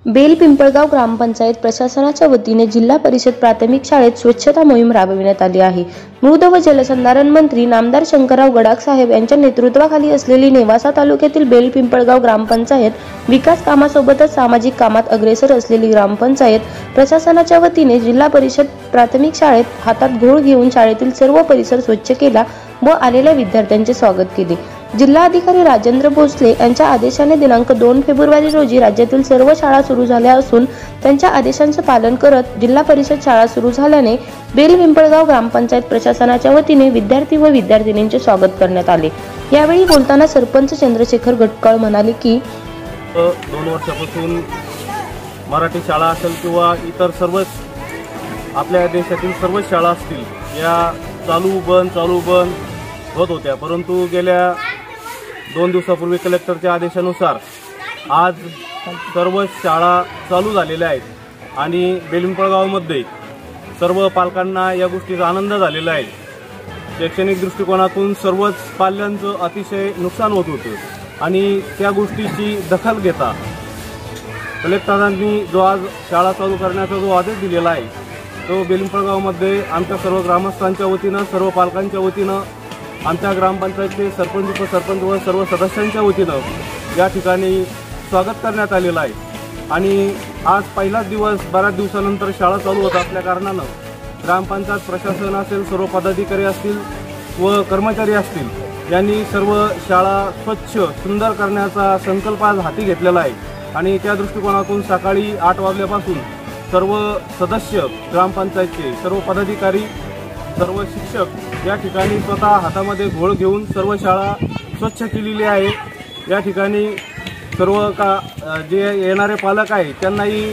बेलपिंपळगाव ग्रामपंचायत प्रशासनाच्या वतीने जिल्हा परिषद प्राथमिक शाळेत स्वच्छता मोहीम राबविण्यात आली आहे। मृद व जलसंधारण मंत्री नामदार शंकरराव गडाख साहेब यांच्या नेतृत्वाखाली असलेली नेवासा तालुक्यातील बेलपिंपळगाव ग्रामपंचायत विकास कामासोबतच सामाजिक कामात अग्रेसर असलेली ग्रामपंचायत प्रशासनाच्या वतीने जिल्हा परिषद प्राथमिक शाळेत हातात घोळ घेऊन शाळेतील सर्व परिसर स्वच्छ केला व आलेल्या विद्यार्थ्यांचे स्वागत केले। जिल्हाधिकारी राजेंद्र भोसले यांच्या आदेशाने दिनांक 2 फेब्रुवारी रोजी राज्यातील सर्व शाळा सुरू झाल्या असून त्यांच्या आदेशांचे पालन करत जिल्हा परिषद शाळा सुरू झाल्याने बेलपिंपळगाव ग्रामपंचायत प्रशासनाच्या वतीने विद्यार्थी व विद्यार्थिनींचे स्वागत करण्यात आले। यावेळी बोलताना सरपंच चंद्रशेखर गटकळ म्हणाले की 2 वर्षापासून मराठी शाळा असेल किंवा इतर सर्वच आपल्या देशातील सर्वच शाळा असतील या चालू बंद होत होत्या, परंतु गेल्या 2 दिवसापूर्वी कलेक्टरच्या आदेशानुसार आज सर्व शाळा चालू झालेल्या आहेत आणि बेलपिंपळगावमध्ये सर्व पालकांना या गोष्टीचा आनंद झालेला आहे। शैक्षणिक दृष्टिकोनातून सर्वच पाल्यांचं अतिशय नुकसान होत होतं आणि त्या गोष्टीची दखल घेता कलेक्टरांनी जो आज शाळा चालू करण्याचा जो आदेश दिलेला आहे तो बेलपिंपळगावमध्ये आमच्या सर्व ग्रामस्थांच्या वतीनं, सर्व पालकांच्या वतीनं, आमच्या ग्रामपंचायतचे सरपंच, उपसरपंच व सर्व सदस्यांच्या वतीनं या ठिकाणी स्वागत करण्यात आलेलं आहे। आणि आज पहिलाच दिवस, बऱ्याच दिवसानंतर शाळा चालू होत असल्या कारणानं ग्रामपंचायत प्रशासन असेल, सर्व पदाधिकारी असतील व कर्मचारी असतील यांनी सर्व शाळा स्वच्छ सुंदर करण्याचा संकल्प आज हाती घेतलेला आहे। आणि त्या दृष्टिकोनातून सकाळी 8 वाजल्यापासून सर्व सदस्य, ग्रामपंचायतचे सर्व पदाधिकारी, सर्व शिक्षक या ठिकाणी स्वतः हातामध्ये घोळ घेऊन सर्व शाळा स्वच्छ केलेली आहे। या ठिकाणी सर्व जे येणारे पालक आहेत त्यांनाही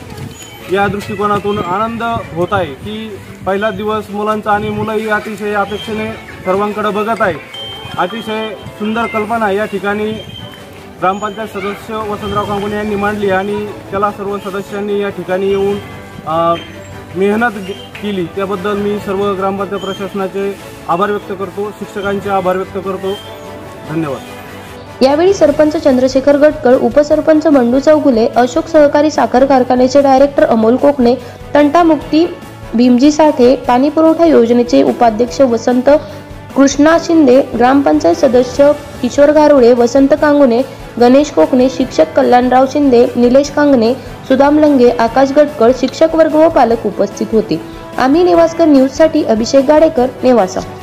या दृष्टिकोनातून आनंद होत आहे की पहिला दिवस मुलांचा आणि मुलंही अतिशय अपेक्षेने सर्वांकडे बघत आहेत। अतिशय सुंदर कल्पना या ठिकाणी ग्रामपंचायत सदस्य वसंतराव कांगुणे यांनी मांडली आणि त्याला सर्व सदस्यांनी या ठिकाणी येऊन मेहनत केली, त्याबद्दल मी सर्व ग्रामपंचायत प्रशासनाचे आभार व्यक्त करतो, शिक्षकांचे आभार व्यक्त करतो। धन्यवाद। यावेळी सरपंच चंद्रशेखर गटकळ, उपसरपंच मंडू चौगुले, अशोक सहकारी साखर कारखान्याचे डायरेक्टर अमोल कोकणे, तंटामुक्ती भीमजी साठे, पाणी पुरवठा योजनेचे उपाध्यक्ष वसंत कृष्णा शिंदे, ग्रामपंचायत सदस्य किशोर गारुडे, वसंत कांगुणे, गणेश कोकणे, शिक्षक कल्याणराव शिंदे, निलेश कांगणे, सुदाम लंगे, आकाश गटकळ, शिक्षक वर्ग व पालक उपस्थित होते। आम्ही नेवास्कर न्यूज साठी अभिषेक गाडेकर, नेवासा।